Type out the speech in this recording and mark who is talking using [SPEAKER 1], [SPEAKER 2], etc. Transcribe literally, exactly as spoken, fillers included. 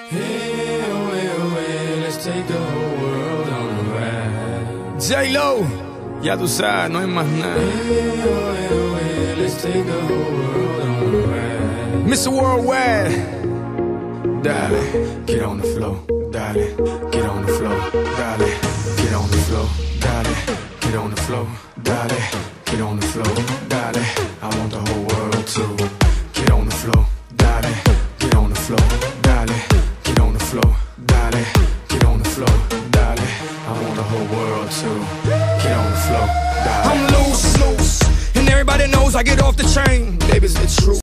[SPEAKER 1] Hey, away, away, let's take the whole world on a ride.
[SPEAKER 2] J-Lo, ya tú sabes, no hay más nada.
[SPEAKER 1] Hey, away, away, let's take the whole world on a ride.
[SPEAKER 2] mister Worldwide,
[SPEAKER 1] Dale, get on the floor. Dale, get on the floor. Dale, get on the floor. Dale, get on the floor. Dale, get on the floor. Dale, I want the whole world to get on the floor. Dale, get on the floor. Dale, get on the floor. Dale, get on the floor. Dale, I want the whole world to get on the floor. Dale.
[SPEAKER 2] I'm loose, loose, and everybody knows I get off the chain. Baby, it's true.